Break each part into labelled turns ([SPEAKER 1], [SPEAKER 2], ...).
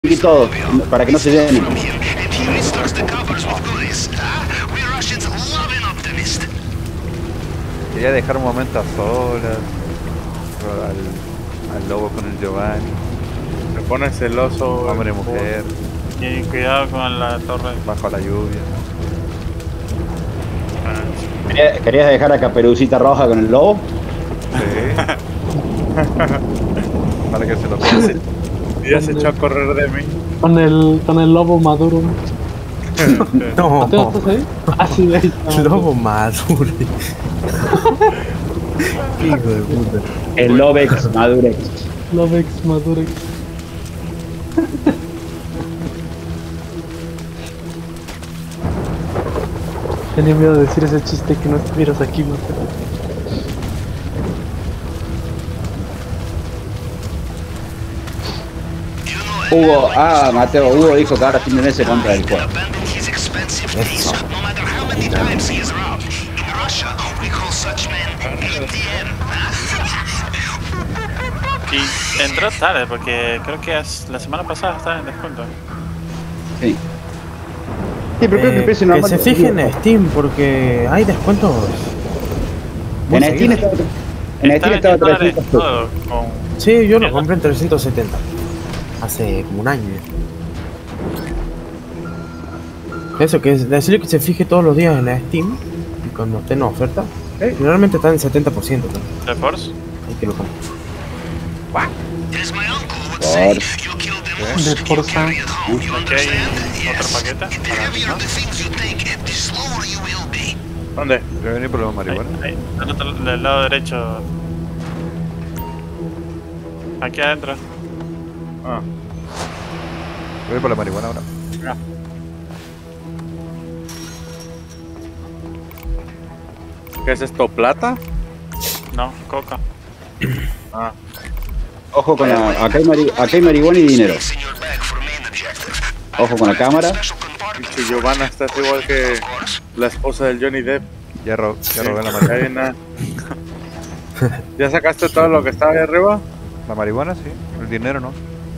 [SPEAKER 1] y todo, para que no se llenen.
[SPEAKER 2] Quería dejar un momento a solas, al lobo con el Giovanni.
[SPEAKER 3] Se pone celoso.
[SPEAKER 2] Hombre y mujer.
[SPEAKER 4] Y cuidado con la torre.
[SPEAKER 2] Bajo la lluvia.
[SPEAKER 1] ¿Querías dejar a Caperucita Roja con el lobo?
[SPEAKER 2] Sí. Para que se lo piense.
[SPEAKER 3] Ya se echó a correr de mí.
[SPEAKER 5] Con el lobo maduro.
[SPEAKER 6] No,
[SPEAKER 5] ¿Mateo, estás ahí? Ah, sí, ahí está.
[SPEAKER 6] lobo maduro. Hijo de puta.
[SPEAKER 1] El Lobex Madurex.
[SPEAKER 5] Lobex Madurex. Tenía miedo de decir ese chiste que no estuvieras aquí, Mateo.
[SPEAKER 1] Mateo, Hugo dijo que ahora fin de mes se compra el juego.
[SPEAKER 6] Eso.
[SPEAKER 4] Y entró tarde porque creo que la semana pasada estaba en descuento.
[SPEAKER 1] Sí. Sí, pero creo que el precio
[SPEAKER 6] Que
[SPEAKER 1] normal
[SPEAKER 6] se fijen en Steam porque hay descuentos.
[SPEAKER 1] En Steam estaba, estaba 300 pesos.
[SPEAKER 4] todo con...
[SPEAKER 6] Sí, yo lo compré en 370. Hace como un año. Eso, que es decirle que se fije todos los días en la Steam y cuando esté en oferta. Generalmente está en 70%. ¿No?
[SPEAKER 4] ¿De Force?
[SPEAKER 6] Hay que lo comprar.
[SPEAKER 5] De Forza.
[SPEAKER 4] Aquí hay otro paquete.
[SPEAKER 3] ¿Dónde?
[SPEAKER 2] Voy a venir por los marihuana.
[SPEAKER 4] Ahí, del lado derecho. Aquí adentro.
[SPEAKER 3] Ah.
[SPEAKER 2] Voy por la marihuana ahora.
[SPEAKER 3] ¿Qué es esto? ¿Plata?
[SPEAKER 4] No, coca.
[SPEAKER 3] Ah.
[SPEAKER 1] Ojo con la. Acá hay marihuana y dinero. Ojo con la cámara.
[SPEAKER 3] Pinche Giovanna, estás igual que la esposa del Johnny Depp.
[SPEAKER 2] Ya robé la
[SPEAKER 3] Ahí
[SPEAKER 2] marihuana.
[SPEAKER 3] nada. ¿Ya sacaste todo lo que estaba ahí arriba?
[SPEAKER 2] La marihuana sí, el dinero no.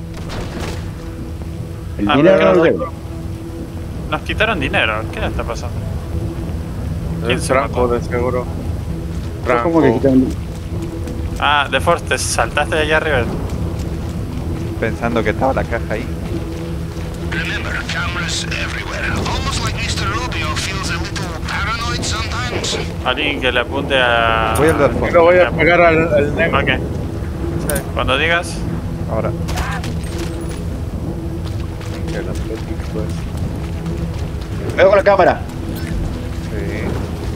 [SPEAKER 1] El
[SPEAKER 4] Ah,
[SPEAKER 1] dinero
[SPEAKER 4] pero
[SPEAKER 1] no lo
[SPEAKER 4] que
[SPEAKER 1] debo.
[SPEAKER 4] nos quitaron dinero. ¿Qué le está pasando? ¿Quién
[SPEAKER 3] Es
[SPEAKER 4] se
[SPEAKER 3] Franco,
[SPEAKER 4] mató?
[SPEAKER 3] de seguro.
[SPEAKER 1] ¿Cómo que
[SPEAKER 3] Franco.
[SPEAKER 1] quitan?
[SPEAKER 4] Ah, de Force, te saltaste de allá arriba.
[SPEAKER 2] Pensando que estaba la caja ahí.
[SPEAKER 4] Alguien que le apunte a...
[SPEAKER 2] Voy al dar
[SPEAKER 3] Yo
[SPEAKER 2] fondo.
[SPEAKER 3] lo voy a pegar al negro.
[SPEAKER 4] Ok. Cuando digas...
[SPEAKER 2] Ahora.
[SPEAKER 3] Que la Atlético, pues.
[SPEAKER 1] Veo con la cámara.
[SPEAKER 2] Sí.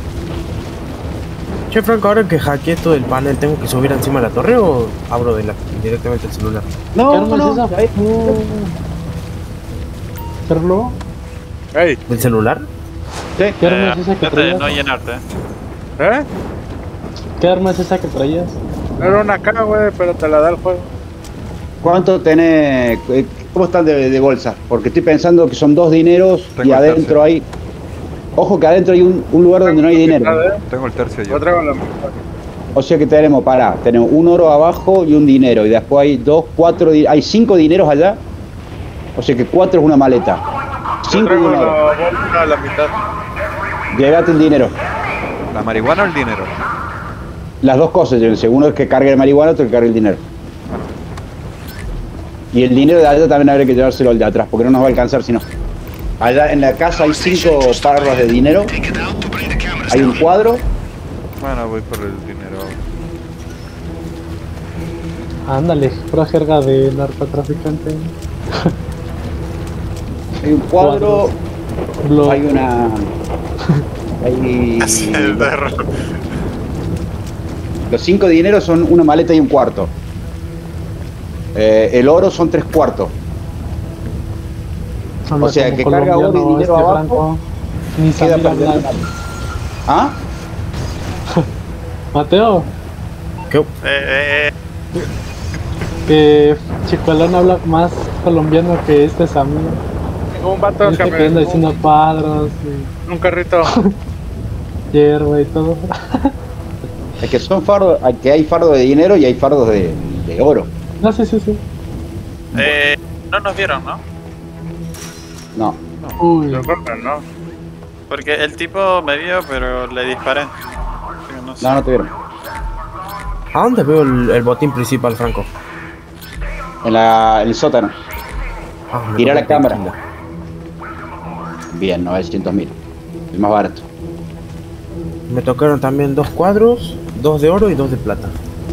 [SPEAKER 6] Che, Franco, ahora que hackeé todo el panel, ¿tengo que subir encima de la torre o abro directamente el celular?
[SPEAKER 5] ¿Qué
[SPEAKER 1] No,
[SPEAKER 5] arma es esa?
[SPEAKER 1] ahí.
[SPEAKER 5] ¿Perlo?
[SPEAKER 3] ¡Ey!
[SPEAKER 6] ¿Del celular?
[SPEAKER 1] Sí.
[SPEAKER 5] ¿Qué arma es esa que
[SPEAKER 4] trata de
[SPEAKER 5] traías?
[SPEAKER 4] no llenarte.
[SPEAKER 3] ¿Eh?
[SPEAKER 5] ¿Qué arma es esa que traías?
[SPEAKER 3] Era una acá, güey, pero te la da el juego.
[SPEAKER 1] ¿Cuánto tenés? ¿Cómo están de bolsa? Porque estoy pensando que son 2 dineros
[SPEAKER 2] Tengo
[SPEAKER 1] y
[SPEAKER 2] el
[SPEAKER 1] adentro
[SPEAKER 2] tercio.
[SPEAKER 1] hay. Ojo que adentro hay un lugar donde no hay dinero.
[SPEAKER 2] Tengo el tercio yo.
[SPEAKER 3] Yo traigo la mitad.
[SPEAKER 1] O sea que tenemos un oro abajo y un dinero. Y después hay 4, hay 5 dineros allá. O sea que 4 es una maleta.
[SPEAKER 3] Yo
[SPEAKER 1] 5
[SPEAKER 3] traigo la
[SPEAKER 1] dineros.
[SPEAKER 3] bolsa a la mitad.
[SPEAKER 1] Llévate el dinero.
[SPEAKER 2] ¿La marihuana o el dinero?
[SPEAKER 1] Las dos cosas. Uno es que cargue el marihuana, otro que cargue el dinero. Y el dinero de allá también habría que llevárselo al de atrás, porque no nos va a alcanzar si no. Allá en la casa hay 5 parras de dinero. Hay un cuadro.
[SPEAKER 2] Bueno, voy por el dinero.
[SPEAKER 5] Ándale, pura jerga de narcotraficante.
[SPEAKER 1] Hay un cuadro.
[SPEAKER 5] Blog.
[SPEAKER 1] Hay una. Hay.
[SPEAKER 4] El perro.
[SPEAKER 1] Los 5 dineros son una maleta y un cuarto. El oro son 3 cuartos.
[SPEAKER 5] Anda
[SPEAKER 1] o sea,
[SPEAKER 5] como
[SPEAKER 1] que carga oro y
[SPEAKER 5] colombiano
[SPEAKER 1] dinero abajo,
[SPEAKER 5] Franco. Ni
[SPEAKER 1] Queda
[SPEAKER 5] sabía
[SPEAKER 1] perdiendo.
[SPEAKER 5] hablar.
[SPEAKER 1] ¿Ah?
[SPEAKER 5] Mateo,
[SPEAKER 4] Eh,
[SPEAKER 5] que Chicuelón habla más colombiano que este Samir.
[SPEAKER 3] Tengo un vato
[SPEAKER 5] Este
[SPEAKER 3] que
[SPEAKER 5] que anda
[SPEAKER 3] me.
[SPEAKER 5] diciendo cuadros
[SPEAKER 3] Un carrito.
[SPEAKER 5] y hierba y todo.
[SPEAKER 1] Es que son fardos, que hay fardos de dinero y hay fardos de oro.
[SPEAKER 5] No, sí, sí, sí.
[SPEAKER 4] No nos vieron, ¿no?
[SPEAKER 1] No.
[SPEAKER 5] Uy,
[SPEAKER 3] Yo creo que no.
[SPEAKER 4] Porque el tipo me vio, pero le disparé. Yo no sé.
[SPEAKER 1] No, no te vieron.
[SPEAKER 6] ¿A dónde veo el botín principal, Franco?
[SPEAKER 1] En el sótano.
[SPEAKER 6] Ah, me
[SPEAKER 1] Tira
[SPEAKER 6] lo
[SPEAKER 1] la cámara.
[SPEAKER 6] tequila.
[SPEAKER 1] Bien, 900.000. El más barato.
[SPEAKER 6] Me tocaron también 2 cuadros, 2 de oro y 2 de plata.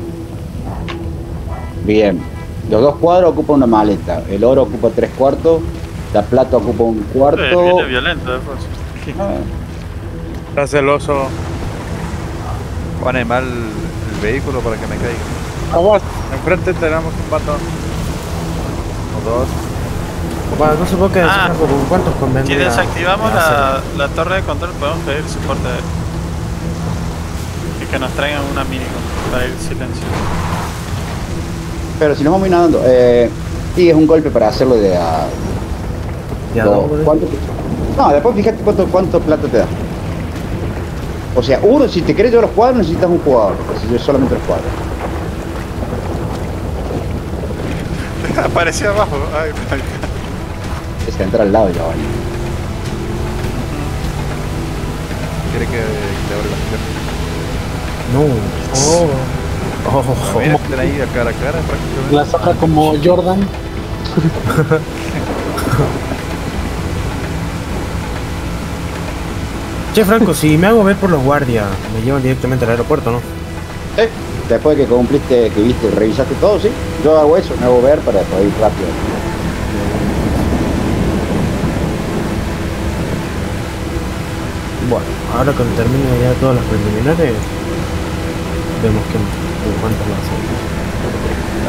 [SPEAKER 1] Bien. Los 2 cuadros ocupan una maleta. El oro ocupa 3/4. La plata ocupa un cuarto.
[SPEAKER 4] Viene violento después.
[SPEAKER 1] Ah,
[SPEAKER 3] Está celoso.
[SPEAKER 2] Pone mal el vehículo para que me caiga.
[SPEAKER 3] Aguas. Enfrente tenemos un pato.
[SPEAKER 2] O dos.
[SPEAKER 6] Bueno, no supongo que
[SPEAKER 4] Ah.
[SPEAKER 6] Franco, ¿con cuántos
[SPEAKER 4] Si
[SPEAKER 6] convendría?
[SPEAKER 4] desactivamos
[SPEAKER 6] hacer?
[SPEAKER 4] la torre de control, podemos pedir soporte. Y que nos traigan una mini para el silencio.
[SPEAKER 1] pero si nos vamos a ir nadando. Sí, es un golpe para hacerlo de a.
[SPEAKER 6] Ya,
[SPEAKER 1] dos.
[SPEAKER 6] ¿no?
[SPEAKER 1] ¿Cuánto? No, después fíjate cuánto plata te da. O sea, uno, si te querés llevar los cuadros, necesitas un jugador. Si yo solamente los cuadros.
[SPEAKER 4] Apareció abajo. Ay,
[SPEAKER 1] Es que entrar al lado ya vale.
[SPEAKER 2] Quiere que le abra las piernas.
[SPEAKER 6] No. Oh,
[SPEAKER 2] Mira, están ahí a cara prácticamente.
[SPEAKER 5] la saca como Jordan.
[SPEAKER 6] Che, Franco, si me hago ver por los guardias, me llevan directamente al aeropuerto, ¿no?
[SPEAKER 1] Después de que cumpliste, que viste, revisaste todo, sí. Yo hago eso, me hago ver para poder ir rápido.
[SPEAKER 6] Bueno, ahora cuando termine ya todas las preliminares, vemos cuánto lo hacemos.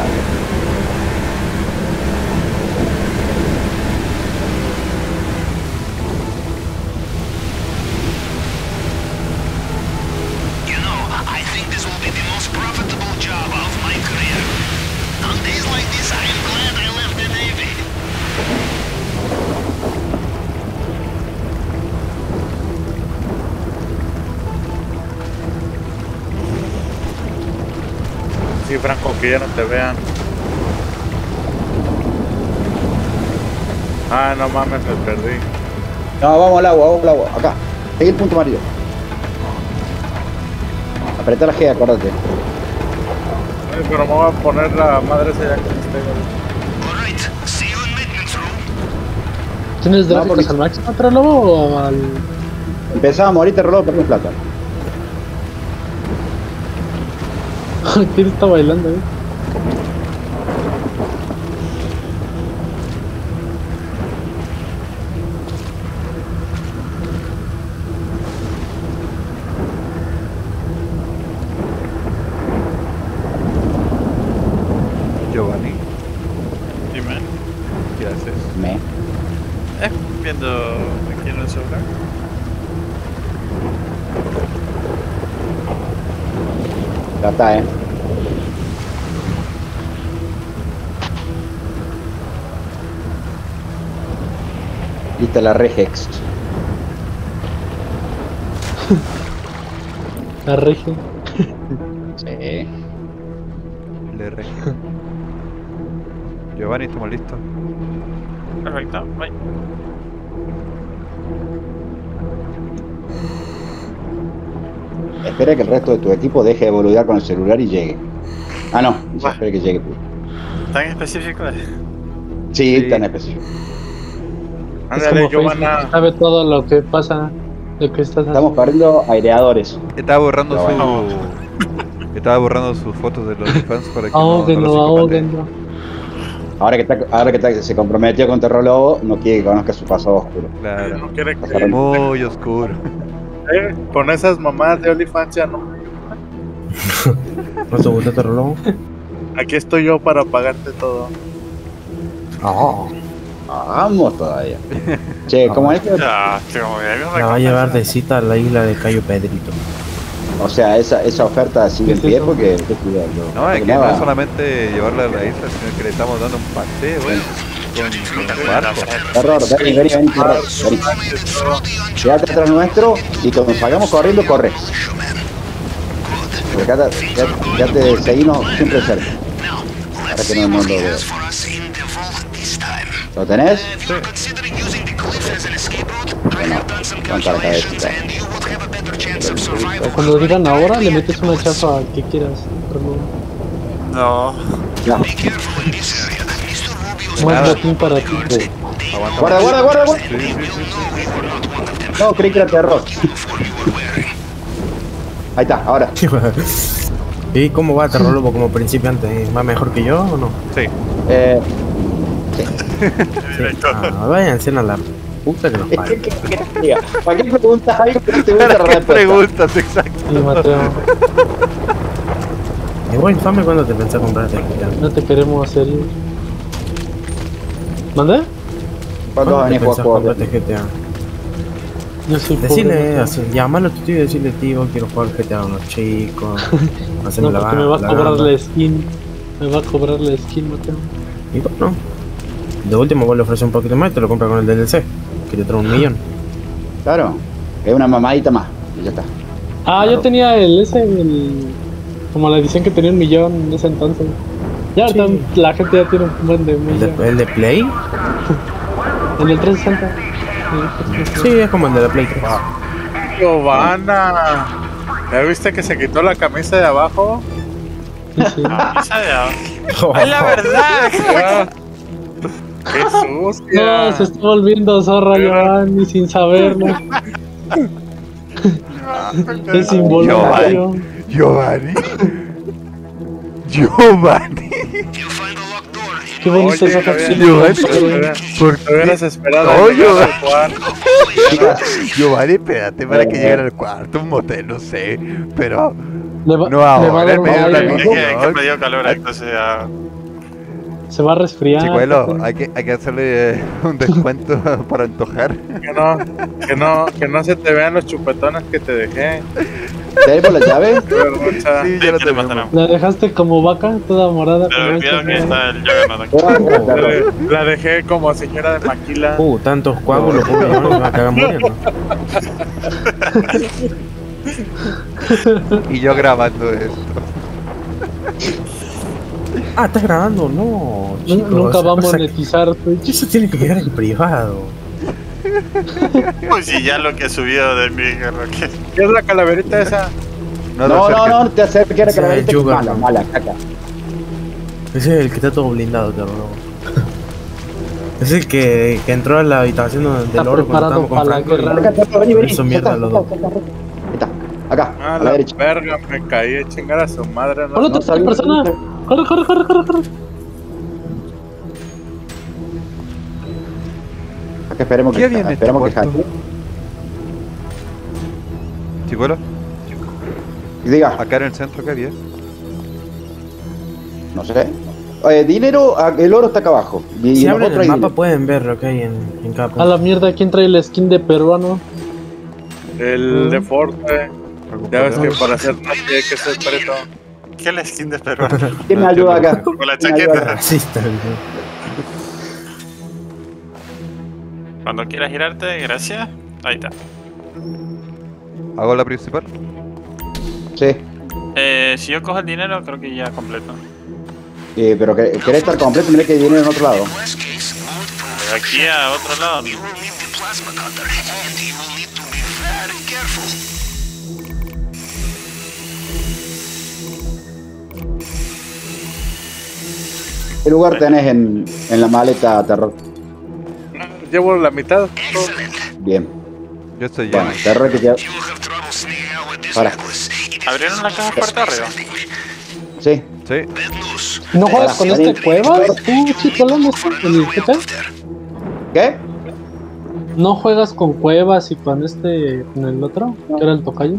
[SPEAKER 7] You know, I think this will be the most profitable job of my career. On days like this, I am glad I left the Navy.
[SPEAKER 3] Sí, Franco, que ya no te vean. Ah, no mames, me perdí.
[SPEAKER 1] No, vamos al agua, acá. Seguí el punto amarillo. Apretá la G, acuérdate.
[SPEAKER 3] Ay, pero me voy a poner la madre esa ya que esté.
[SPEAKER 7] All right, see you in maintenance room.
[SPEAKER 5] ¿Tienes
[SPEAKER 1] No,
[SPEAKER 5] gráficos
[SPEAKER 1] porque-
[SPEAKER 5] al máximo, otro lobo o al...?
[SPEAKER 1] Empezábamos ahorita, reloj, perdimos plata.
[SPEAKER 5] ¿Quién está bailando,
[SPEAKER 2] Giovanni,
[SPEAKER 4] Dime.
[SPEAKER 2] ¿qué haces?
[SPEAKER 4] Viendo aquí en el celular.
[SPEAKER 1] Ya está, Lista la regex.
[SPEAKER 5] La regia.
[SPEAKER 1] Sí.
[SPEAKER 2] Le regi. Giovanni, estamos listos.
[SPEAKER 4] Perfecto. Bye.
[SPEAKER 1] Espera que el resto de tu equipo deje de boludear con el celular y llegue. Ah, no. Ya espera que llegue.
[SPEAKER 4] ¿Tan específico?
[SPEAKER 1] Sí,
[SPEAKER 2] Sí.
[SPEAKER 1] tan específico.
[SPEAKER 5] Es
[SPEAKER 3] Ándale,
[SPEAKER 5] como
[SPEAKER 3] Giovanna.
[SPEAKER 5] Facebook, sabe todo lo que pasa, lo que estás
[SPEAKER 1] Estamos
[SPEAKER 5] haciendo.
[SPEAKER 1] perdiendo aireadores.
[SPEAKER 2] Estaba borrando
[SPEAKER 1] Giovanni.
[SPEAKER 2] Estaba borrando sus fotos de los fans para que no
[SPEAKER 5] Ahóguenlo,
[SPEAKER 2] lo psicopateen.
[SPEAKER 5] ahóguenlo.
[SPEAKER 1] Ahora que se comprometió con Terror Lobo, no quiere que conozca su pasado oscuro.
[SPEAKER 2] Claro.
[SPEAKER 3] No quiere que
[SPEAKER 2] Muy oscuro.
[SPEAKER 3] con esas mamadas de OnlyFans ya no.
[SPEAKER 6] ¿No te gusta este reloj?
[SPEAKER 3] Aquí estoy yo para pagarte todo.
[SPEAKER 6] Oh,
[SPEAKER 1] Vamos todavía. Che, ¿cómo es?
[SPEAKER 4] Ya, como que
[SPEAKER 6] la va a llevar de cita a la isla de Cayo Pedrito.
[SPEAKER 1] O sea, esa oferta sigue en
[SPEAKER 5] ¿Qué es
[SPEAKER 1] pie
[SPEAKER 5] eso?
[SPEAKER 1] porque...
[SPEAKER 2] No, es que
[SPEAKER 1] nada.
[SPEAKER 2] no es solamente llevarla a la isla, sino que le estamos dando un paseo, con el barco.
[SPEAKER 1] Terror, vení, Terror. Vení. Quédate atrás nuestro y cuando salgamos corriendo, corre. Porque acá te seguimos siempre cerca.
[SPEAKER 7] Now,
[SPEAKER 1] Para
[SPEAKER 7] let's
[SPEAKER 1] que
[SPEAKER 7] see
[SPEAKER 1] no
[SPEAKER 7] what he
[SPEAKER 1] lo vea.
[SPEAKER 7] has for us in the vault this time.
[SPEAKER 1] ¿Lo tenés?
[SPEAKER 7] If you're considering using the cliff as an escape route, I
[SPEAKER 1] Bueno,
[SPEAKER 7] have done some
[SPEAKER 1] vamos para acá,
[SPEAKER 7] calculations and you would have a better chance of survival.
[SPEAKER 5] Cuando digan ahora, le metes una chafa que quieras. Pero
[SPEAKER 4] No.
[SPEAKER 1] Ya.
[SPEAKER 7] Be careful in this area. Mr. Rubio's
[SPEAKER 5] más botín para ti.
[SPEAKER 2] Aguanta.
[SPEAKER 1] Guarda, guarda, guarda, guarda.
[SPEAKER 2] Sí, sí, sí, sí.
[SPEAKER 1] No, creí que era terror. Ahí está, ahora.
[SPEAKER 6] ¿Y cómo va Terror Lobo como principiante? ¿Va mejor que yo o no?
[SPEAKER 2] Sí.
[SPEAKER 6] Sí. Ah, váyanse a la puta que nos
[SPEAKER 1] ¿Qué
[SPEAKER 6] parió.
[SPEAKER 1] querés que diga? ¿Para qué preguntas algo que no te gusta la
[SPEAKER 2] ¿Para qué
[SPEAKER 1] respuesta?
[SPEAKER 2] preguntas exacto?
[SPEAKER 5] Y Mateo,
[SPEAKER 6] Igual infame cuando te pensás comprarte el GTA.
[SPEAKER 5] no te queremos hacer. ¿Mande?
[SPEAKER 1] ¿Cuándo vas a
[SPEAKER 6] te
[SPEAKER 1] venir a
[SPEAKER 6] pensás
[SPEAKER 1] jugar juegos?
[SPEAKER 6] comprarte GTA?
[SPEAKER 5] Yo soy pobre.
[SPEAKER 6] Decirle, llamalo a tu tío y decirle, tío, quiero jugar GTA a unos chicos. Haceme
[SPEAKER 5] No,
[SPEAKER 6] la
[SPEAKER 5] porque me va a cobrar
[SPEAKER 6] banda.
[SPEAKER 5] la skin. Me va a cobrar la skin, Mateo.
[SPEAKER 6] Y bueno, de último vos le ofreces un poquito más y te lo compras con el DLC, que te trae 1 millón.
[SPEAKER 1] Claro, es una mamadita más y ya está.
[SPEAKER 5] Ah, yo tenía como la edición que tenía 1 millón en ese entonces. Ya ahorita la gente ya tiene un buen de
[SPEAKER 6] ¿El
[SPEAKER 5] millón.
[SPEAKER 6] de, el de Play?
[SPEAKER 5] En el 360.
[SPEAKER 6] Sí, es como el de la Play 3.
[SPEAKER 3] Giovanna, ¿ya viste que se quitó la camisa de abajo?
[SPEAKER 5] Sí.
[SPEAKER 4] Esa de abajo. ¡Es la verdad!
[SPEAKER 3] Ah, ¡qué sucia!
[SPEAKER 5] No, se está volviendo zorra Giovanni sin saberlo. Es involuntario.
[SPEAKER 2] Giovanni.
[SPEAKER 7] You find a locked door.
[SPEAKER 5] Qué bonito
[SPEAKER 3] Oye,
[SPEAKER 5] esa canción.
[SPEAKER 3] Te hubieras esperado a
[SPEAKER 2] Oye,
[SPEAKER 3] llegar al cuarto.
[SPEAKER 2] Giovanni, espérate para que llegue al cuarto, un motel, no sé. Pero
[SPEAKER 5] Le va,
[SPEAKER 2] no
[SPEAKER 5] le va a
[SPEAKER 2] ahora,
[SPEAKER 5] dar
[SPEAKER 2] en
[SPEAKER 5] un
[SPEAKER 2] medio de la
[SPEAKER 5] aire.
[SPEAKER 4] Es que me dio calor, entonces ya.
[SPEAKER 5] Se va a resfriar.
[SPEAKER 2] Chicuelo, hay que hacerle un descuento para antojar.
[SPEAKER 3] Que no se te vean los chupetones que te dejé.
[SPEAKER 1] ¿Tenemos la llave?
[SPEAKER 3] Qué vergüenza.
[SPEAKER 2] Sí,
[SPEAKER 4] Sí,
[SPEAKER 2] ya lo
[SPEAKER 4] que te
[SPEAKER 2] tenemos.
[SPEAKER 4] matarán.
[SPEAKER 5] La dejaste como vaca, toda morada.
[SPEAKER 4] Pero
[SPEAKER 5] con
[SPEAKER 4] cuidado que
[SPEAKER 5] manchas
[SPEAKER 4] está el Juggernaut aquí.
[SPEAKER 3] La dejé como señora de maquila.
[SPEAKER 6] Tantos coágulos, pobre Giovanni, me va a cagar muriendo.
[SPEAKER 2] Y yo grabando esto.
[SPEAKER 6] Ah, ¿estás grabando? No, chicos.
[SPEAKER 5] Nunca va a
[SPEAKER 6] o sea,
[SPEAKER 5] monetizar Twitch.
[SPEAKER 6] eso tiene que quedar en privado.
[SPEAKER 4] Pues si ya lo que he subido de mi lo que.
[SPEAKER 3] ¿Qué es la calaverita esa?
[SPEAKER 1] No, no, te acerques a la
[SPEAKER 6] Ese es
[SPEAKER 1] camarita.
[SPEAKER 6] Juggernaut.
[SPEAKER 1] Mala, caca.
[SPEAKER 6] Ese es el que está todo blindado, Terror Lobo. Es el que entró a la habitación del
[SPEAKER 5] Está
[SPEAKER 6] oro cuando
[SPEAKER 5] preparado
[SPEAKER 6] estábamos con
[SPEAKER 5] para la
[SPEAKER 6] Franco.
[SPEAKER 5] guerra.
[SPEAKER 1] Acá, vení, vení.
[SPEAKER 6] Hizo mierda los dos.
[SPEAKER 1] Ahí está, acá,
[SPEAKER 3] Ah,
[SPEAKER 1] a la
[SPEAKER 3] la
[SPEAKER 1] derecha.
[SPEAKER 3] verga, me caí a chingar a su madre. No,
[SPEAKER 5] Hola,
[SPEAKER 3] no,
[SPEAKER 5] tercera persona. Corre, corre, corre, corre, corre.
[SPEAKER 1] Acá esperemos
[SPEAKER 2] ¿Qué
[SPEAKER 1] que
[SPEAKER 2] había en este
[SPEAKER 1] esperemos que
[SPEAKER 2] cuarto?
[SPEAKER 1] hackee.
[SPEAKER 2] Chicuelo,
[SPEAKER 1] Y diga,
[SPEAKER 2] acá en el centro, ¿qué había?
[SPEAKER 1] no sé. Dinero, el oro está acá abajo. Y
[SPEAKER 6] Si abren
[SPEAKER 1] nosotros
[SPEAKER 6] el
[SPEAKER 1] hay
[SPEAKER 6] mapa
[SPEAKER 1] dinero.
[SPEAKER 6] pueden ver lo que hay en cada
[SPEAKER 5] A
[SPEAKER 6] punto.
[SPEAKER 5] la mierda, ¿quién trae la skin de peruano?
[SPEAKER 3] el de Forte. Ya ves que para hacer noche hay que ser preto.
[SPEAKER 4] ¿Qué es la skin de perro?
[SPEAKER 1] ¿Quién me ayuda acá?
[SPEAKER 4] Con la
[SPEAKER 1] ¿Quién me ayuda
[SPEAKER 4] chaqueta.
[SPEAKER 1] acá?
[SPEAKER 6] Racista, güey.
[SPEAKER 4] Cuando quieras girarte, gracias. Ahí está.
[SPEAKER 2] ¿Hago la principal?
[SPEAKER 1] Sí.
[SPEAKER 4] Si yo cojo el dinero, creo que ya completo.
[SPEAKER 1] Pero querés estar completo, mirá que hay dinero en otro lado.
[SPEAKER 7] Worst case, old pearl.
[SPEAKER 4] De aquí a otro lado.
[SPEAKER 7] You will need the plasma cutter, and you will need to be very careful.
[SPEAKER 1] ¿Qué lugar tenés en la maleta, Terror?
[SPEAKER 3] Llevo la mitad.
[SPEAKER 7] Excellent.
[SPEAKER 1] Bien.
[SPEAKER 2] Yo estoy lleno.
[SPEAKER 1] Bueno, Terror que ya...
[SPEAKER 7] You will have trouble sneaking out with this
[SPEAKER 1] Ahora.
[SPEAKER 7] necklace. It is
[SPEAKER 4] ¿Abrieron la caja fuerte arriba?
[SPEAKER 1] Sí.
[SPEAKER 2] Sí.
[SPEAKER 7] bad news.
[SPEAKER 5] ¿No juegas con
[SPEAKER 1] Vení.
[SPEAKER 5] este cuevas? ¿Tú, chico, ¿dónde estás? ¿En el GTA?
[SPEAKER 1] ¿Qué?
[SPEAKER 5] ¿No juegas con cuevas y con con el otro? Que era el tocayo.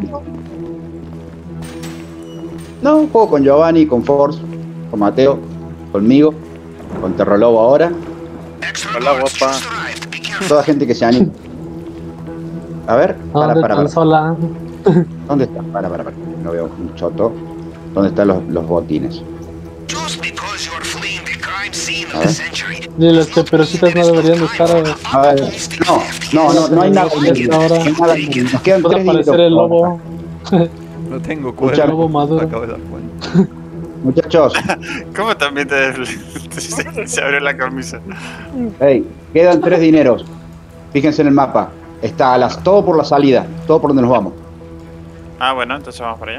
[SPEAKER 1] No, juego con Giovanni, con Force, con Mateo, conmigo, con Terror Lobo ahora.
[SPEAKER 7] Extra
[SPEAKER 3] Hola,
[SPEAKER 7] large
[SPEAKER 3] guapa.
[SPEAKER 7] just arrived. Be careful.
[SPEAKER 1] Toda gente que se anima. A ver,
[SPEAKER 5] ¿Dónde
[SPEAKER 1] para.
[SPEAKER 5] tan sola?
[SPEAKER 1] ¿Dónde está? Para. No veo un choto. ¿Dónde están los botines?
[SPEAKER 7] Just because you're fleeing the crime scene
[SPEAKER 1] A
[SPEAKER 7] of the
[SPEAKER 1] ver.
[SPEAKER 7] century.
[SPEAKER 5] Ni las peperucitas no deberían de estar.
[SPEAKER 1] A ver, no hay nada. No hay nada. Nos quedan
[SPEAKER 5] Puede
[SPEAKER 1] 3
[SPEAKER 5] aparecer el lobo.
[SPEAKER 2] No tengo
[SPEAKER 1] Escucha,
[SPEAKER 2] cuerpo.
[SPEAKER 5] lobo maduro.
[SPEAKER 2] Acabo de dar cuenta.
[SPEAKER 1] Muchachos,
[SPEAKER 4] ¿Cómo también se abrió la camisa?
[SPEAKER 1] hey, quedan 3 dineros. Fíjense en el mapa. Está todo por la salida, todo por donde nos vamos.
[SPEAKER 4] Ah, bueno, entonces vamos para allá.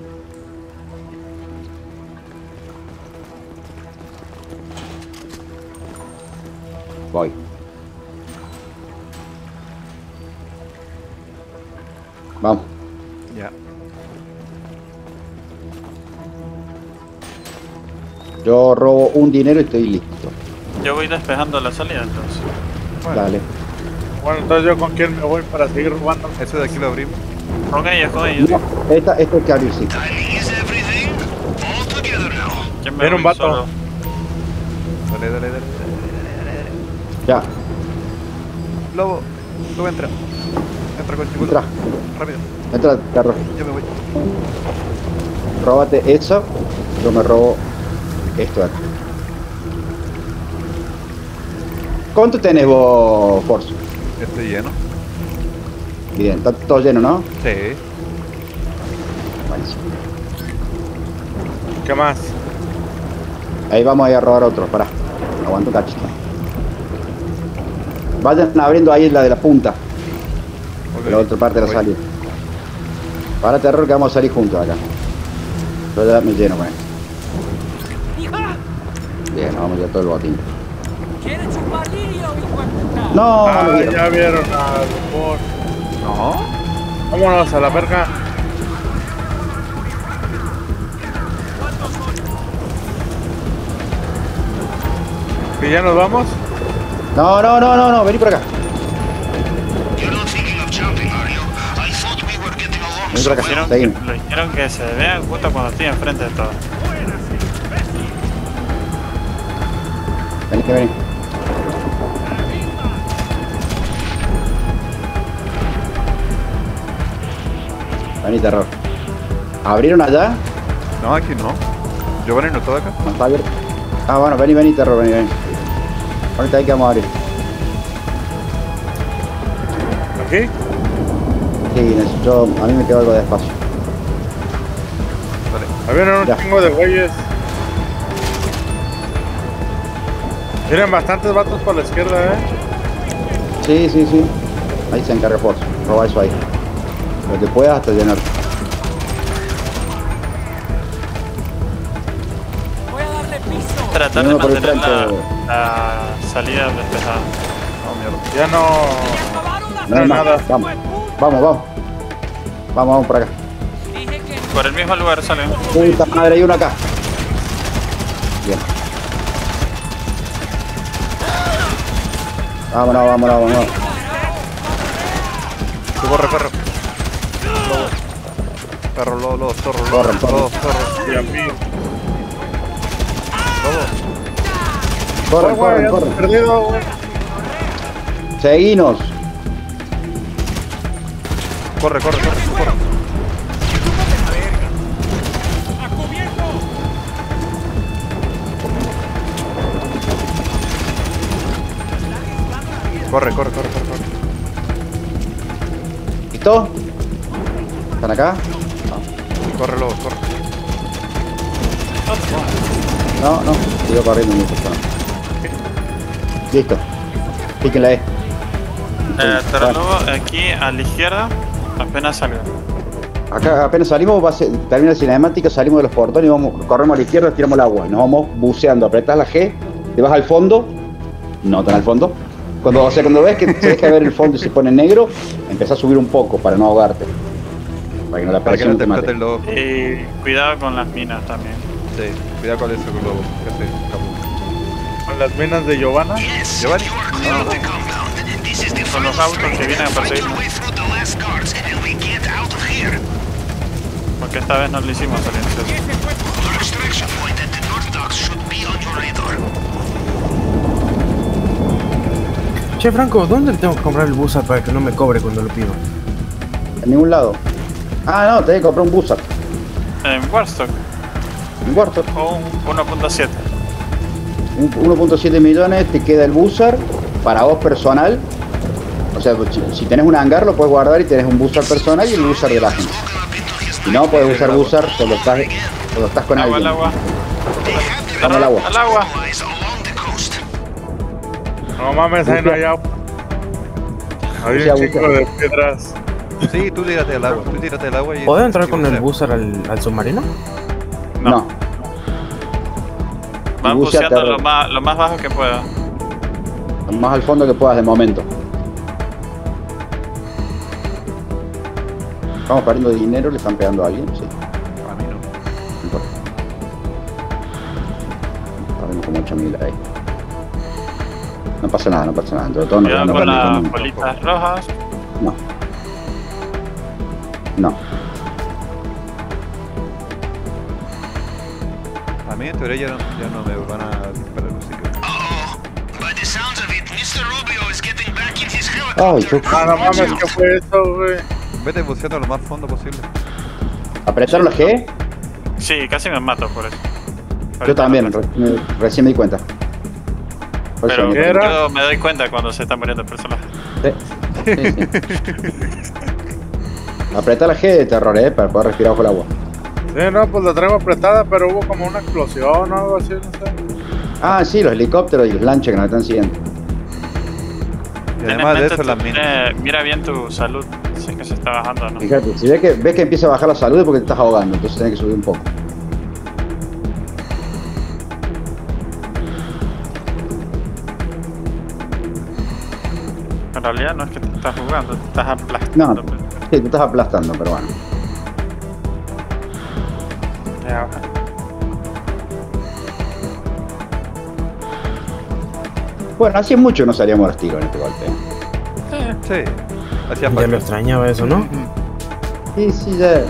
[SPEAKER 1] Voy. Vamos.
[SPEAKER 2] Ya.
[SPEAKER 1] Yo robo un dinero y estoy listo.
[SPEAKER 4] Yo voy despejando la salida entonces.
[SPEAKER 2] Bueno,
[SPEAKER 1] Dale.
[SPEAKER 3] Bueno, entonces yo con quién me voy para seguir robando.
[SPEAKER 2] eso de aquí lo abrimos.
[SPEAKER 4] Con ellos.
[SPEAKER 1] No, esta hay que abrir, sí.
[SPEAKER 7] Timing is everything. All together now.
[SPEAKER 4] ¿Quién
[SPEAKER 3] Viene un vato.
[SPEAKER 4] solo?
[SPEAKER 2] Dale.
[SPEAKER 1] Ya,
[SPEAKER 2] Lobo, entra. Entra con chico.
[SPEAKER 1] entra.
[SPEAKER 2] Rápido.
[SPEAKER 1] Entra, carro.
[SPEAKER 2] Yo me voy.
[SPEAKER 1] Róbate eso. Yo me robo esto de acá. ¿Cuánto tenés vos, Force?
[SPEAKER 2] Estoy lleno.
[SPEAKER 1] Bien, está todo lleno, ¿no?
[SPEAKER 2] Sí.
[SPEAKER 1] Buenísimo.
[SPEAKER 3] ¿Qué más?
[SPEAKER 1] Ahí vamos a ir a robar otro, pará. Aguanto cachito. Vayan abriendo ahí la de la punta,
[SPEAKER 2] Ok.
[SPEAKER 1] la otra parte de la
[SPEAKER 2] Voy.
[SPEAKER 1] salida. Para terror que vamos a salir juntos acá. Yo ya me lleno con esto. Bien, vamos ya todo el botín. No, no vieron.
[SPEAKER 3] Ya vieron al rumor.
[SPEAKER 2] No.
[SPEAKER 3] Vámonos a la verga. ¿Y ya nos vamos?
[SPEAKER 1] No, vení por acá.
[SPEAKER 7] You're not thinking of jumping, are you? I thought we were getting along
[SPEAKER 1] Vení
[SPEAKER 7] so
[SPEAKER 1] por acá,
[SPEAKER 7] well.
[SPEAKER 1] seguimos.
[SPEAKER 4] Lo hicieron que se vea justo cuando estoy enfrente de todo.
[SPEAKER 1] Vení. Vení, terror. ¿Abrieron allá?
[SPEAKER 2] No, aquí no. Yo voy a irnos todo acá.
[SPEAKER 1] No está abierto. Ah, bueno, vení, terror, vení. Ahorita hay que vamos a abrir.
[SPEAKER 3] ¿Aquí?
[SPEAKER 1] Sí, a mí me quedó algo de espacio.
[SPEAKER 2] Dale.
[SPEAKER 3] Había un
[SPEAKER 1] Ya.
[SPEAKER 3] chingo de güeyes. Tienen bastantes vatos por la izquierda,
[SPEAKER 1] Sí. Ahí se encarga Force. Roba eso ahí. Lo que puedas hasta llenar.
[SPEAKER 4] Tratar de
[SPEAKER 1] Uno por el
[SPEAKER 4] mantener
[SPEAKER 1] frente.
[SPEAKER 4] la salida despejada.
[SPEAKER 2] Oh, mierda.
[SPEAKER 3] Ya no...
[SPEAKER 1] No hay
[SPEAKER 3] No,
[SPEAKER 1] más.
[SPEAKER 3] nada.
[SPEAKER 1] Vamos por acá.
[SPEAKER 4] Por el mismo lugar salen.
[SPEAKER 1] Puta madre, hay uno acá. Bien. Vámonos.
[SPEAKER 2] Tú corre. Lobo. Perro, lobo, zorro, lobo.
[SPEAKER 1] Corre.
[SPEAKER 2] Lobo, zorro.
[SPEAKER 3] Y a mí.
[SPEAKER 2] Lobo.
[SPEAKER 1] Corre.
[SPEAKER 3] Hemos perdido, güey.
[SPEAKER 1] Seguinos.
[SPEAKER 2] Corre. Corre.
[SPEAKER 1] ¿Listo? ¿Están acá?
[SPEAKER 2] Corre, lobo, corre.
[SPEAKER 1] No. Sigo corriendo mucho. Listo. Píquenla E.
[SPEAKER 4] Pero luego aquí a la izquierda apenas salgo.
[SPEAKER 1] Acá apenas salimos, termina la cinemática, salimos de los portones y corremos a la izquierda, tiramos el agua. Nos vamos buceando, apretás la G, te vas al fondo, no tan al fondo. Cuando ves que se deja ver el fondo y se pone negro, empezás a subir un poco para no ahogarte. Para que no la
[SPEAKER 2] Para que no
[SPEAKER 1] presión
[SPEAKER 2] te
[SPEAKER 1] te mate.
[SPEAKER 2] explote el lobo.
[SPEAKER 4] Y cuidado con las minas también.
[SPEAKER 2] Sí, cuidado con eso, lobo. Que se escapó.
[SPEAKER 3] Con las minas de Giovanna.
[SPEAKER 7] Yes,
[SPEAKER 2] Giovanni.
[SPEAKER 7] you are clear of the compound. This is the
[SPEAKER 4] Con los autos que vienen a
[SPEAKER 7] Fight
[SPEAKER 4] perseguirnos.
[SPEAKER 7] your way through the last guards and we get out of here.
[SPEAKER 4] Porque esta vez no lo hicimos al inicio.
[SPEAKER 7] Your extraction point at the North Docks should be on your radar.
[SPEAKER 6] Che, Franco, ¿dónde le tengo que comprar el Buzzard para que no me cobre cuando lo pido?
[SPEAKER 1] En ningún lado. Ah, no, tenés que comprar un Buzzard.
[SPEAKER 4] En Warstock
[SPEAKER 1] Un cuarto.
[SPEAKER 4] o un 1.7.
[SPEAKER 1] 1.7 millones, te queda el Buzzard para vos personal. O sea, si tenés un hangar lo puedes guardar y tenés un Buzzard personal y el Buzzard de la gente. Si no, puedes usar Buzzard cuando estás con
[SPEAKER 4] Agua,
[SPEAKER 1] alguien.
[SPEAKER 4] el agua.
[SPEAKER 1] Vamos al agua.
[SPEAKER 4] Al agua.
[SPEAKER 7] Allies along the coast.
[SPEAKER 3] No mames, ahí no hay agua. Hay
[SPEAKER 1] Bucea,
[SPEAKER 3] un chico
[SPEAKER 1] bucea.
[SPEAKER 3] de piedras.
[SPEAKER 2] Sí, tú tírate al agua. Tú tírate al agua y.
[SPEAKER 6] ¿Puedo entrar con el
[SPEAKER 2] bucea.
[SPEAKER 6] booster al submarino?
[SPEAKER 1] No.
[SPEAKER 4] Van
[SPEAKER 1] bucea
[SPEAKER 4] buceando
[SPEAKER 1] terror.
[SPEAKER 4] lo más bajo que pueda.
[SPEAKER 1] Lo más al fondo que puedas de momento. Estamos perdiendo dinero, le están pegando a alguien, sí.
[SPEAKER 2] A mí no.
[SPEAKER 1] No importa. Perdemos como 8.000 ahí. No pasa nada, no pasa nada. Entre todos nos
[SPEAKER 4] Cuidado
[SPEAKER 1] nos
[SPEAKER 4] con las
[SPEAKER 1] rendimos.
[SPEAKER 4] bolitas rojas.
[SPEAKER 1] No. No.
[SPEAKER 2] A mí en teoría ya no me van a disparar, así que.
[SPEAKER 7] Uh-oh. By the sounds of it, Mr. Rubio is getting back in his
[SPEAKER 1] Ay,
[SPEAKER 7] helicopter.
[SPEAKER 1] yo...
[SPEAKER 3] Ah, no mames, ¿qué fue eso, güey?
[SPEAKER 2] Vete buceando lo más fondo posible.
[SPEAKER 1] ¿Apretaron la G?
[SPEAKER 4] Sí, casi me mato por eso.
[SPEAKER 1] Yo también, recién me di cuenta. Por eso
[SPEAKER 4] Pero
[SPEAKER 1] me-
[SPEAKER 3] ¿qué era?
[SPEAKER 4] yo me doy cuenta cuando se están muriendo personajes.
[SPEAKER 1] Sí, sí, sí. Apretá la G de terror, para poder respirar bajo el agua.
[SPEAKER 3] Sí, no, pues la traigo apretada, pero hubo como una explosión o algo así, no sé.
[SPEAKER 1] Ah, sí, los helicópteros y los lanchas que nos están siguiendo.
[SPEAKER 2] Y
[SPEAKER 4] Ten en
[SPEAKER 2] además de
[SPEAKER 4] mente
[SPEAKER 2] eso, las
[SPEAKER 4] tu-
[SPEAKER 2] minas.
[SPEAKER 4] mira bien tu salud, si es que se está bajando o no.
[SPEAKER 1] Fíjate, si ves que empieza a bajar la salud es porque te estás ahogando, entonces tenés que subir un poco.
[SPEAKER 4] En realidad no es que te estás jugando, te estás
[SPEAKER 1] No,
[SPEAKER 4] aplastando.
[SPEAKER 1] sí, te estás aplastando, pero bueno.
[SPEAKER 4] Ya,
[SPEAKER 1] Bueno, hacía mucho que no salíamos a los tiros en este golpe.
[SPEAKER 2] Sí. Hacía
[SPEAKER 6] Ya
[SPEAKER 2] falta.
[SPEAKER 6] lo extrañaba eso, ¿no?
[SPEAKER 1] Sí, sí, ya.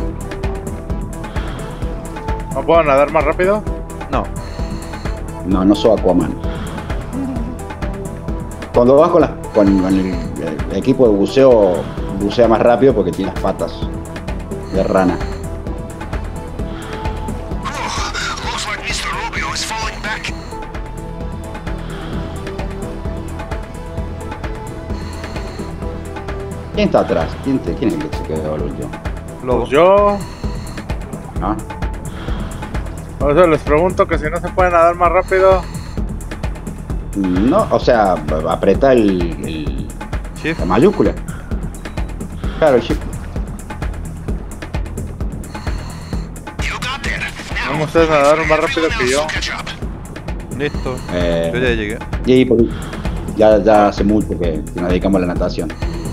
[SPEAKER 3] ¿No puedo nadar más rápido?
[SPEAKER 2] No.
[SPEAKER 1] No soy Aquaman. Cuando vas con el equipo de buceo, bucea más rápido porque tiene las patas de rana.
[SPEAKER 7] Looks like Mr. Rubio is falling back.
[SPEAKER 1] ¿Quién está atrás? ¿Quién es el que se quedó al último?
[SPEAKER 2] Lobo.
[SPEAKER 3] Pues yo.
[SPEAKER 1] ¿Ah?
[SPEAKER 3] O sea, les pregunto que si no se puede nadar más rápido.
[SPEAKER 1] No, o sea, apretá
[SPEAKER 2] Shift.
[SPEAKER 1] la mayúscula. Claro, el shift.
[SPEAKER 7] You got there.
[SPEAKER 3] ¿Cómo ustedes nadaron más rápido que yo?
[SPEAKER 7] Catch up.
[SPEAKER 2] Listo. Yo ya llegué.
[SPEAKER 1] Y pues, ya hace mucho que nos dedicamos a la natación.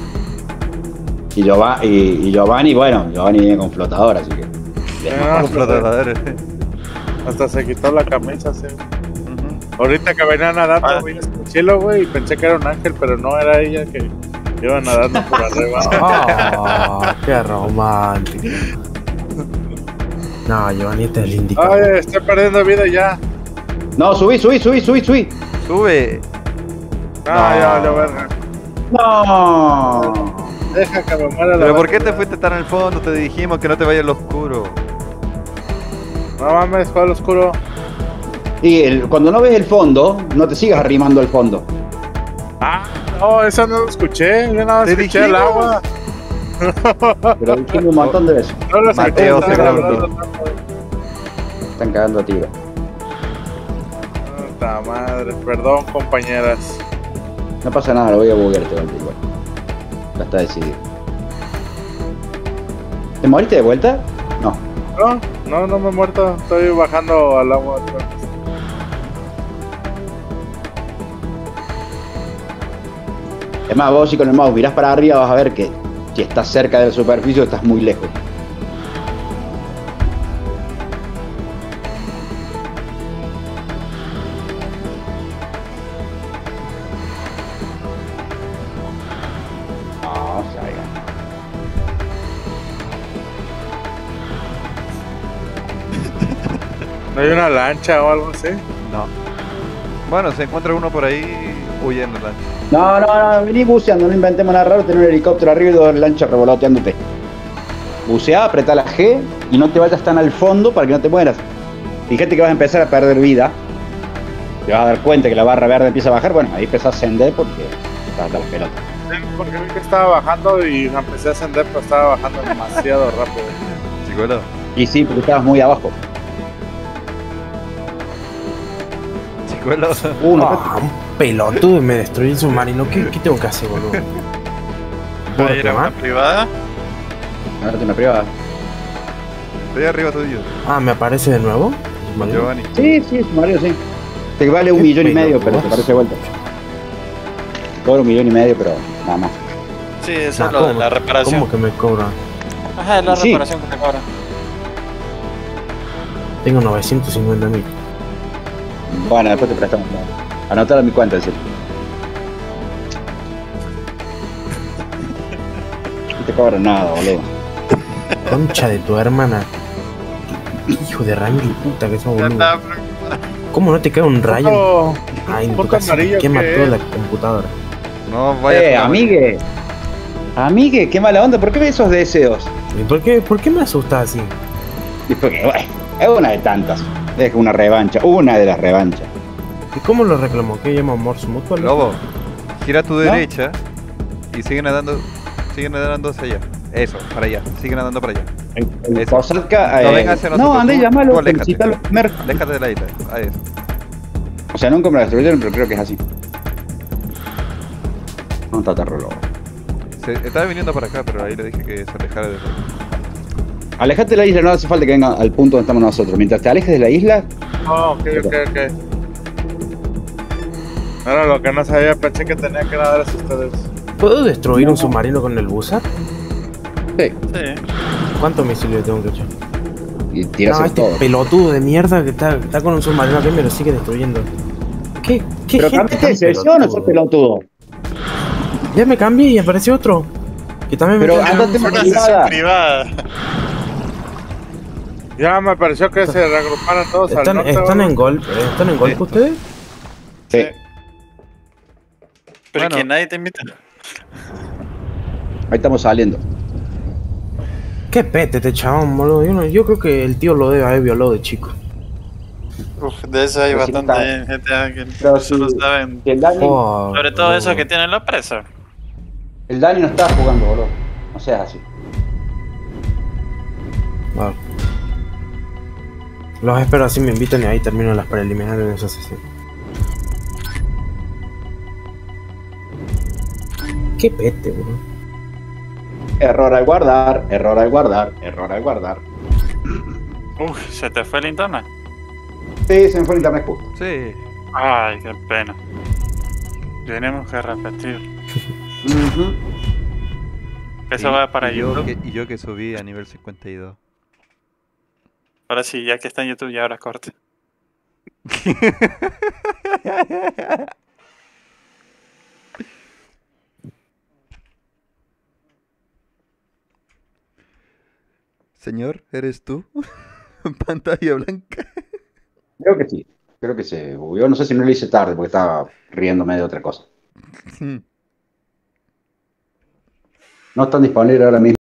[SPEAKER 1] Y Giovanni, bueno, Giovanni viene con flotador, así que.
[SPEAKER 3] Ah,
[SPEAKER 2] Flotadores.
[SPEAKER 3] hasta se quitó la camisa, sí.
[SPEAKER 2] Ujú.
[SPEAKER 3] Ahorita que venía nadando,
[SPEAKER 4] Ah.
[SPEAKER 3] vine hasta el cielo, güey, y pensé que era un ángel, pero no era ella que iba nadando por arriba.
[SPEAKER 6] Ah, qué romántico. No, Giovanni, este es el indicador.
[SPEAKER 3] Ay, estoy perdiendo vida ya.
[SPEAKER 1] No, subí.
[SPEAKER 2] Sube.
[SPEAKER 3] Ah, ya valió verga.
[SPEAKER 1] No.
[SPEAKER 3] Deja que me muera la
[SPEAKER 2] Pero ¿por qué
[SPEAKER 3] verga.
[SPEAKER 2] te fuiste tan al fondo? Te dijimos que no te vayas al oscuro.
[SPEAKER 3] No mames, fue al oscuro.
[SPEAKER 1] Y cuando no ves el fondo, no te sigas arrimando al fondo.
[SPEAKER 3] Ah, no, eso no lo escuché. Yo nada más
[SPEAKER 2] Te
[SPEAKER 3] escuché el
[SPEAKER 2] dijimos.
[SPEAKER 3] agua.
[SPEAKER 1] Pero dijimos un montón de veces.
[SPEAKER 3] No lo escuché.
[SPEAKER 2] Mateo
[SPEAKER 3] estaba
[SPEAKER 2] se
[SPEAKER 3] hablando
[SPEAKER 2] cagó.
[SPEAKER 3] tanto.
[SPEAKER 1] Están cagando a tiro.
[SPEAKER 3] Puta madre, perdón, compañeras.
[SPEAKER 1] No pasa nada, lo voy a buguear este golpe igual. Ya está decidido. ¿Te moriste de vuelta? No.
[SPEAKER 3] No me he muerto. Estoy bajando al agua otra vez.
[SPEAKER 1] Es más, vos si con el mouse mirás para arriba vas a ver que si estás cerca de la superficie o estás muy lejos. No, salga.
[SPEAKER 3] ¿No hay una lancha o algo así?
[SPEAKER 2] No. Bueno, se encuentra uno por ahí huyendo.
[SPEAKER 1] No, vení buceando, no inventemos nada raro, tener un helicóptero arriba y dos lanchas revoloteándote. Buceá, apretá la G y no te vayas tan al fondo para que no te mueras. Fíjate que vas a empezar a perder vida. Te vas a dar cuenta que la barra verde empieza a bajar, bueno, ahí empezás a ascender porque estás hasta las pelotas.
[SPEAKER 3] Sí, porque vi que estaba bajando y empecé a ascender, pero estaba bajando demasiado rápido.
[SPEAKER 2] Chicuelo.
[SPEAKER 1] Y sí, porque estabas muy abajo.
[SPEAKER 2] Cuelo.
[SPEAKER 1] Uno.
[SPEAKER 6] Un pelotudo y me destruyó el submarino. ¿Qué tengo que hacer, boludo?
[SPEAKER 4] ¿Voy a ir a una privada?
[SPEAKER 1] Agárrate una privada.
[SPEAKER 2] Estoy arriba tuyo.
[SPEAKER 6] Ah, ¿me aparece de nuevo? ¿Submarino?
[SPEAKER 2] Giovanni.
[SPEAKER 1] Sí, Mario, sí. Te vale 1,5 millones, pero te parece vuelta. Cobra 1,5 millones, pero nada más.
[SPEAKER 4] Sí, eso
[SPEAKER 6] Ah,
[SPEAKER 4] es lo de
[SPEAKER 6] ¿cómo?
[SPEAKER 4] la reparación.
[SPEAKER 6] ¿Cómo que me cobra?
[SPEAKER 4] Ajá, es la
[SPEAKER 1] Sí.
[SPEAKER 4] reparación que te cobran.
[SPEAKER 6] Tengo 950.000.
[SPEAKER 1] Bueno, después te prestamos. Anotalo en mi cuenta, decir. No te cobran nada, boludo.
[SPEAKER 6] Concha de tu hermana. Qué hijo de rayo y puta que sos,
[SPEAKER 4] Ya
[SPEAKER 6] boludo.
[SPEAKER 4] está,
[SPEAKER 6] ¿Cómo no te cae un rayo?
[SPEAKER 3] Foto,
[SPEAKER 6] Ay, en tu
[SPEAKER 3] foto
[SPEAKER 6] casa
[SPEAKER 3] amarillo
[SPEAKER 6] quema
[SPEAKER 3] que
[SPEAKER 6] toda
[SPEAKER 3] es.
[SPEAKER 6] la computadora.
[SPEAKER 2] No, vaya.
[SPEAKER 1] Amigue. Amigue, qué mala onda. ¿Por qué ves esos deseos?
[SPEAKER 6] ¿Y por qué me asustas así?
[SPEAKER 1] Y porque, bueno, es una de tantas. Es una revancha. Una de las revanchas.
[SPEAKER 6] ¿Y cómo lo reclamó? ¿Qué llama Morse Mutual?
[SPEAKER 2] Lobo, gira a tu derecha y sigue nadando hacia allá. Eso, para allá. Sigue nadando para allá.
[SPEAKER 1] En
[SPEAKER 2] Eso.
[SPEAKER 1] Osaka,
[SPEAKER 2] No venga hacia nosotros.
[SPEAKER 1] no, andé,
[SPEAKER 2] tú
[SPEAKER 1] llamalo.
[SPEAKER 2] aléjate.
[SPEAKER 1] Felicítalo.
[SPEAKER 2] Aléjate de la isla. A eso.
[SPEAKER 1] O sea, nunca me la destruyeron, pero creo que es así. No está tan rolo.
[SPEAKER 2] Estaba viniendo para acá, pero ahí le dije que se alejara de
[SPEAKER 1] Alejate de la isla, no hace falta que venga al punto donde estamos nosotros. Mientras te alejes de la isla,
[SPEAKER 3] No, ok. Ahora lo que no sabía, pensé que tenía que nadar hacia ustedes.
[SPEAKER 6] ¿Puedo destruir un submarino con el Buzzard?
[SPEAKER 1] sí,
[SPEAKER 4] Sí.
[SPEAKER 6] ¿Cuántos misiles tengo que echar?
[SPEAKER 1] y tiras
[SPEAKER 6] No, este
[SPEAKER 1] todo.
[SPEAKER 6] pelotudo de mierda que está con un submarino aquí y me lo sigue destruyendo. ¿Qué
[SPEAKER 1] Pero
[SPEAKER 6] gente
[SPEAKER 1] cambiaste
[SPEAKER 6] tan
[SPEAKER 1] de sesión, no sos
[SPEAKER 6] pelotudo?
[SPEAKER 1] pelotudo.
[SPEAKER 6] Ya me cambié y apareció otro. Que también
[SPEAKER 1] Pero
[SPEAKER 6] me
[SPEAKER 1] andate
[SPEAKER 4] Fue
[SPEAKER 1] más
[SPEAKER 4] una sesión
[SPEAKER 1] privada.
[SPEAKER 4] privada.
[SPEAKER 3] Ya me pareció que se reagruparon todos al
[SPEAKER 6] ¿Están,
[SPEAKER 3] norte.
[SPEAKER 6] están
[SPEAKER 3] ¿no?
[SPEAKER 6] en golf? ¿Están en golf ustedes?
[SPEAKER 1] Sí.
[SPEAKER 4] Pero
[SPEAKER 2] Bueno.
[SPEAKER 4] que nadie te invita.
[SPEAKER 1] Ahí estamos saliendo.
[SPEAKER 6] Qué pete este chabón, boludo. Yo creo que el tío lo debe haber violado de chico.
[SPEAKER 4] Uf, de eso hay
[SPEAKER 1] Pero sí
[SPEAKER 4] bastante
[SPEAKER 1] está.
[SPEAKER 4] ahí en GTA que
[SPEAKER 1] Pero
[SPEAKER 4] solo
[SPEAKER 1] si-
[SPEAKER 4] saben.
[SPEAKER 1] Si el Dani,
[SPEAKER 6] Oh,
[SPEAKER 4] Sobre todo
[SPEAKER 6] boludo.
[SPEAKER 4] eso que tienen la presa.
[SPEAKER 1] el Dani no está jugando, boludo. No seas así.
[SPEAKER 6] Bueno. Los espero así me invitan y ahí termino las preliminares de esa sesión. Qué pete, boludo.
[SPEAKER 1] Error al guardar, error al guardar, error al guardar.
[SPEAKER 4] Uf, se te fue el internet.
[SPEAKER 1] Sí, se me fue el internet justo.
[SPEAKER 2] Sí.
[SPEAKER 4] Ay, qué pena. Tenemos que repetir.
[SPEAKER 1] Ujú.
[SPEAKER 4] Eso va para
[SPEAKER 2] y yo
[SPEAKER 4] YouTube.
[SPEAKER 2] y yo que subí a nivel 52.
[SPEAKER 4] Ahora sí, ya que está en YouTube, ya ahora corte.
[SPEAKER 2] Señor, ¿eres tú? Pantalla blanca.
[SPEAKER 1] Creo que sí. Creo que se bugueó. No sé si no lo hice tarde porque estaba riéndome de otra cosa. No están disponibles ahora mismo.